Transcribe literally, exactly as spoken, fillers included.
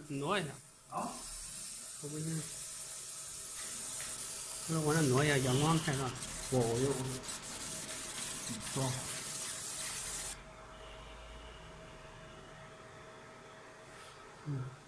挪一下。 啊？ 我不行。我往那挪一下，阳光太大。 我我又说。 嗯。